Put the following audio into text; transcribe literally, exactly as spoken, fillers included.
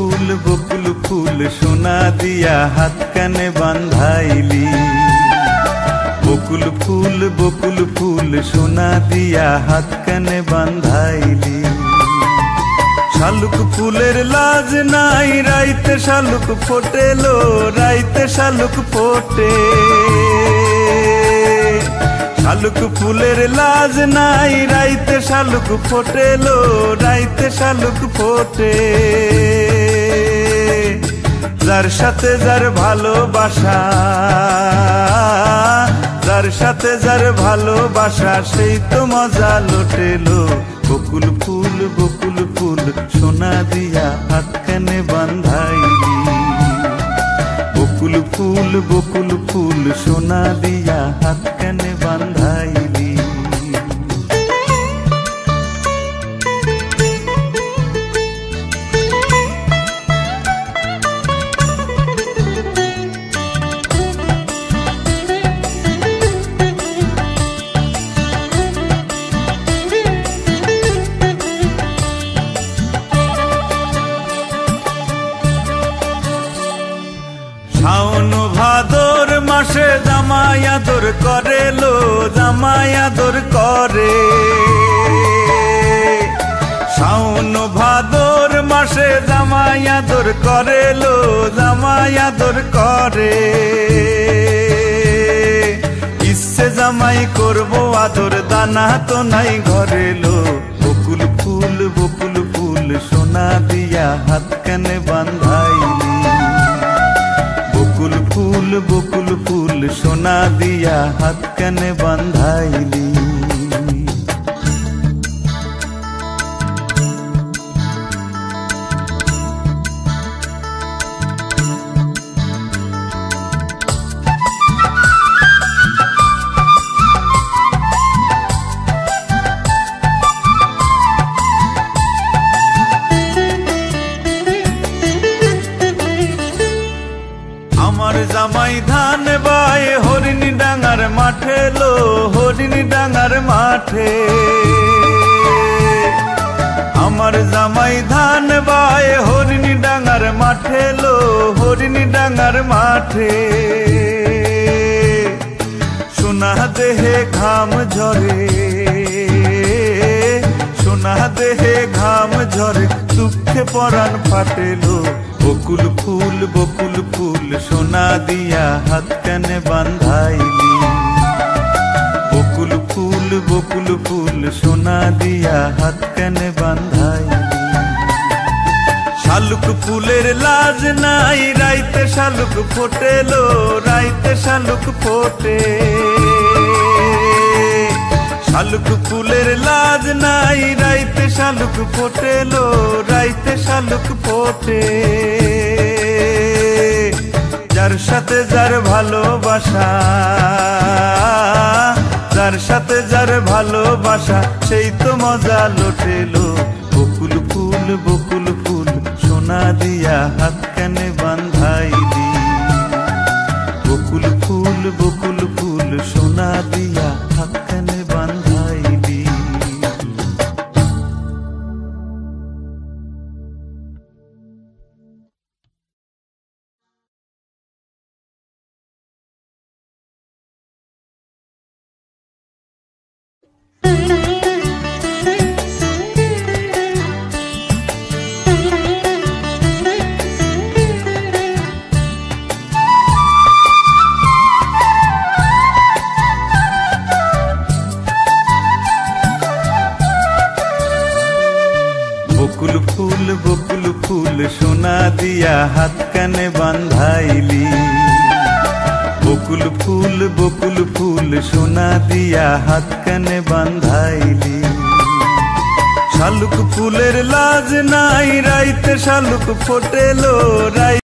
ফুল বকুল ফুল সোনা দিয়া হাত কানে বান্ধাইলি। বকুল ফুল বকুল ফুল সোনা দিয়া হাত কানে বান্ধাইলি। শালুক ফুলের লাজ নাই রাইতে শালুক ফোটেলো, রাইতে শালুক ফোটে। শালুক ফুলের লাজ নাই রাইতে শালুক ফোটেলো, রাইতে শালুক ফোটে। যার সাথে যার ভালোবাসা, যার সাথে যার ভালোবাসা সেই তো মজা লোটেলো। বকুল ফুল বকুল ফুল সোনা দিয়া হাত কানে বান্ধাইলি। বকুল ফুল বকুল ফুল সোনা দিয়া হাত কানে বান্ধাইলি। শাওন ভাদর মাসে জামাই আদর করে লো, জামাই আদর করে। শাওন ভাদর মাসে জামাই আদর করে লো, জামাই আদর করে। ইচ্ছে জামাই করবো আদর দানা তো নাই ঘরে লো। বকুল ফুল বকুল ফুল সোনা দিয়া হাত কানে বান্ধাইলি। বকুল ফুল বকুল ফুল সোনা দিয়া হাত কানে বান্ধাইলি। আমার জামাই ধান বায় হরিণী ডাঙার মাঠে লো, হরিণী ডাঙার মাঠে। আমার জামাই ধান বায় হরিণী ডাঙার মাঠে লো, হরিণী ডাঙার মাঠে। সোনা দেহে ঘাম ঝরে, সোনা দেহে ঘাম ঝরে, দুঃখে পরাণ ফাটেলো। বকুল ফুল বকুল ফুল সোনা দিয়া হাত কানে বান্ধাইলি। বকুল ফুল বকুল ফুল সোনা দিয়া হাত কানে বান্ধাইলি। শালুক ফুলের লাজ নাই রাইতে শালুক ফোটেলো, রাইতে শালুক ফোটে। শালুক ফুলের লাজ নাই রাইতে শালুক ফোটেলো, রাইতে শালুক ফোটে। যার সাথে যার ভালোবাসা, যার সাথে যার ভালোবাসা সেই তো মজা লোটেলো। বকুল ফুল বকুল ফুল সোনা দিয়া হাত কানে বান্ধাইলি। বকুল ফুল বকুল ফুল সোনা দিয়া হাত কানে বান্ধাইলি। বকুল ফুল বকুল ফুল সোনা দিয়া হাত কানে বান্ধাইলি। বকুল ফুল বকুল ফুল সোনা দিয়া হাত কানে বান্ধাইলি। শালুক ফুলের লাজ নাই রাইতে শালুক ফোটেলো, রাই